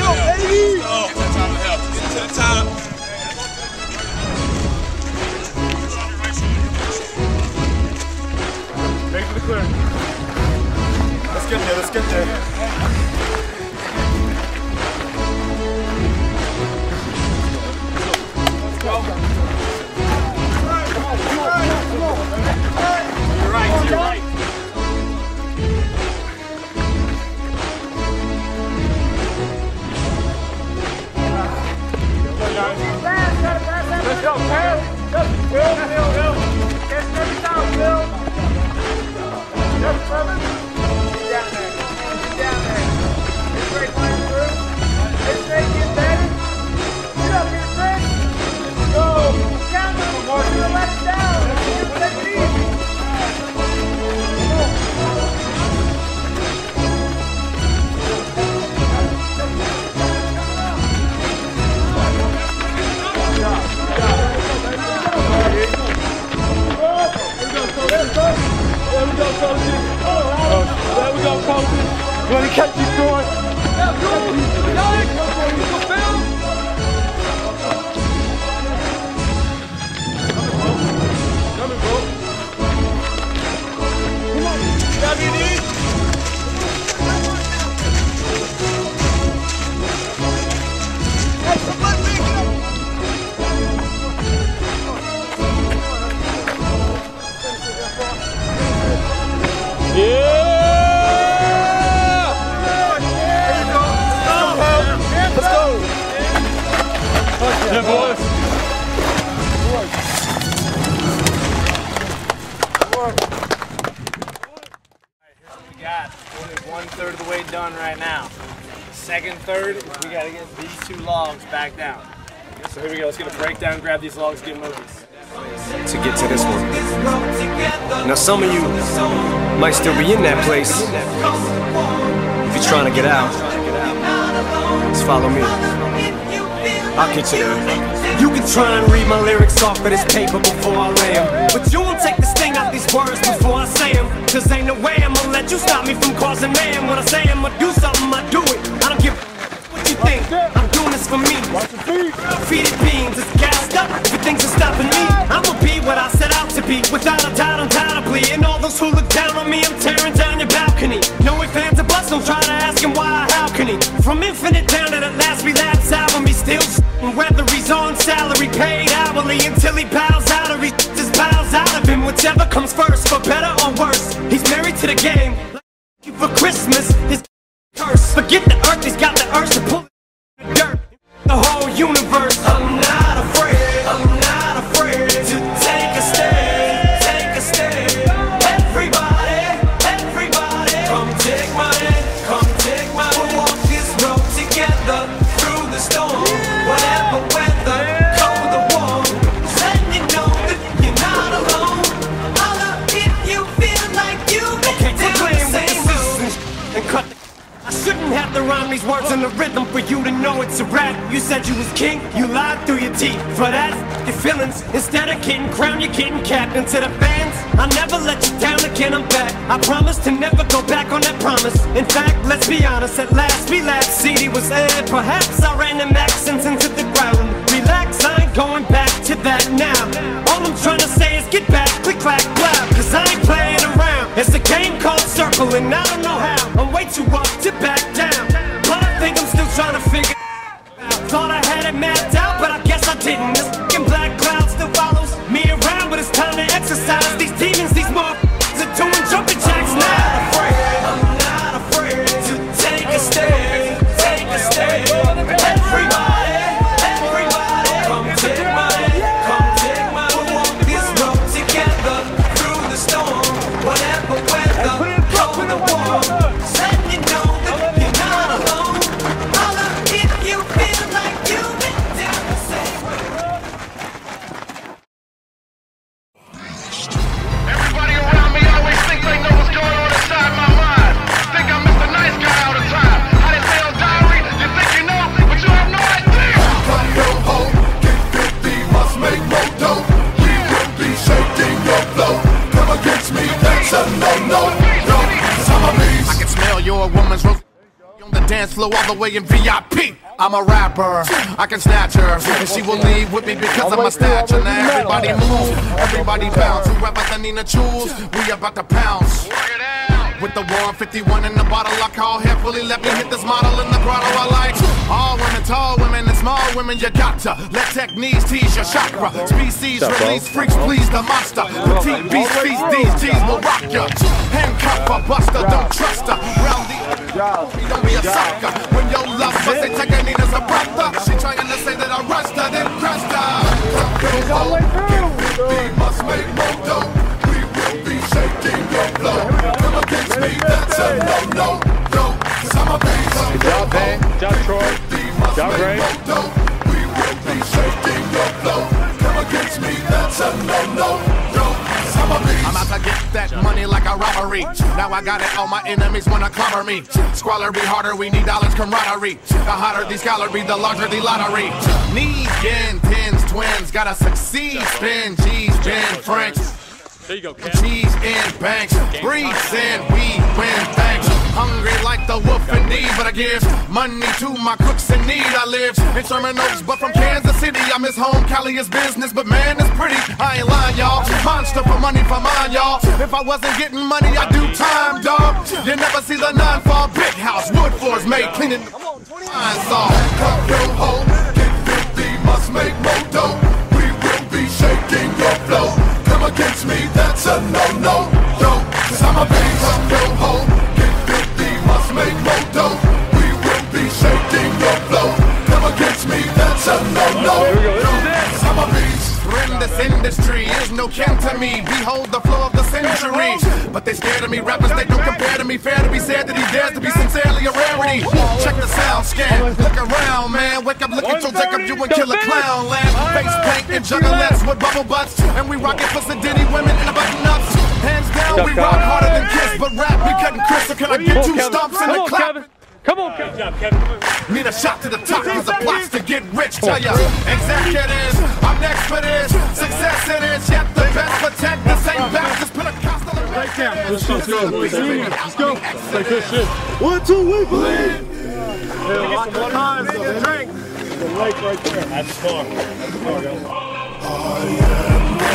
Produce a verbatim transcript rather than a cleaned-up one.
go, baby! Get that time to help. Get to the top. Make for the clear. Let's get there, let's get there. Let's go. You're right, you're right. Let's go, Phil. Phil, Phil, Phil. Get every down, Phil. Yes, brother. Get down there. Get down there. It's great flying through. It's great, get better. Get up here, Chris. Go. Down to the more to the left down. Just take it easy. There we go, coaches. Oh, there we go, coaches. You want to catch you going? Yeah, go. Nice. Go, Phil. Coming, bro. Come on. Grab your knees. Hey, somebody make it up. Yeah! Let's go! Yeah, boys! Alright, here's what we got. Only one third of the way done right now. Second third, we gotta get these two logs back down. So here we go, let's get a breakdown, grab these logs, get moving. To get to this one. Now some of you might still be in that place. If you're trying to get out, just follow me. I'll get you there. You can try and read my lyrics off of this paper before I lay them, but you won't take the sting out these words before I say them. Cause ain't no way I'm gonna let you stop me from causing mayhem. When I say I'm gonna do something, I do it. I don't give a what you think. I'm doing this for me. Feed it beans, it's gassed up. If things are stopping me, I'ma be what I set out to be. Without a doubt, undoubtedly. And all those who look down on me, I'm tearing down your balcony. No ifs, ands, or buts, don't try to ask him why or how can he. From infinite down to the last relapse album, he's still s***ing. Whether he's on salary, paid hourly, until he bows out or he just bows out of him. Whichever comes first, for better or worse. He's married to the game. Like for Christmas, his curse. Forget the earth, he's got the urge to pull the dirt. The whole universe. I'm not afraid, I'm not afraid to take a stand, take a stand. Everybody, everybody, come take my hand, come take my hand. We'll walk this road together through the storm, whatever weather, cold or warm. Letting you know that you're not alone. Holla if you feel like you've been down the same road. And cut the I shouldn't have to rhyme these words in the rhythm for you to know it's a rap. You said you was king, you lied through your teeth. For that, your feelings. Instead of getting crowned, you're getting capped. And to the fans, I'll never let you down again, I'm back. I promise to never go back on that promise. In fact, let's be honest, at last we laughed. C D was aired, perhaps I ran them accents into the ground. Relax, I ain't going back to that now. All I'm trying to say is get back, click, clack, clap. Cause I ain't playing around. It's a game called Circle and I don't know how. I'm way too up to back down, but I think I'm still trying to figure out. Thought I had it mapped out, but I guess I didn't. This fucking black cloud still follows me around, but it's time to exercise. These demons, these motherfuckers are doing jumping jacks now. I'm not afraid to take a stand, take a stand. Everybody, everybody, come take my hand, come take my hand. We'll walk this road together through the storm, whatever weather, cold or warm. Letting you know that you're not alone. Holla if you feel like you've been down the same road. flow all the way in V I P. I'm a rapper, I can snatch her, and she will leave with me because of my stature. Now everybody move, everybody bounce. Whoever the Nina choose, we about to pounce. With the one fifty-one in the bottle, I call heavily. Let me hit this model in the grotto. I like all women, tall women, and small women. You got to let techniques tease your chakra. Species release, freaks please the monster. Petite beast feast, these G's will rock ya. Handcuff a buster, don't trust her. Round the don't be a sucker. When your love was they take her Nina's a brother. She trying to say that I rushed her, then crushed her. We must make more dough. We will be shaking your flow. Come against me, that's a no-no, no. Cause I'm a beast. Good job, Ben. Good job, Troy. Good job, Ray. We will be shaking your flow. Come against me, that's a no-no, no. I'm a beast. I'm out to get that money like a robbery. Now I got it, all my enemies wanna clobber me. Squalor be harder, we need dollars camaraderie. The hotter these calories, the larger the lottery. Need yen, tens, twins, gotta succeed. Spin, G's, been French. There you go, Cam. Cheese in banks, breeds in, we win thanks. Hungry like the wolf in need, but I give money to my cooks in need. I live in Sherman Oaks, but from Kansas City. I miss home, Cali is business, but man, it's pretty. I ain't lying, y'all. Monster for money for mine, y'all. If I wasn't getting money, I'd do time, dog. You never see the nine-fall big house, wood floors made cleaning. Fine saw. Come your home, get fifty, must make more dough. We will be shaking your flow. Come against me, that's a no-no, yo. Cause I'm a beast. Come your home, get fifty, must make more dough. We will be shaking your flow. Come against me, that's a no-no, yo. Cause I'm a beast. In this industry is no kin to me. Behold the flow of the century. But they scared of me, rappers they don't compare to me. Fair to be said that he dares to be sincerely a rarity. Check the sound scan, look around, man. Wake up, look at your Jacob, you and kill a clown land. Face paint and juggalettes with bubble butts. And we rock it for sedity women in the button ups. Hands down, we rock harder than Kiss. But rap, we cutting Chris, so can I get two stumps in the clap? Come on, Kevin. Good job, Kevin. Need a shot to the top cause the plots to get rich. Tell ya, executives, I'm next for this. Success it is, yet the best protect the same back. Just put a cost on the right down. Let's go, let's go, boys. Let's go. Like this shit. One, two, we believe. Yeah, lots of times, though, man. Drink. There's a lake right there. That's far. That's far, guys. I am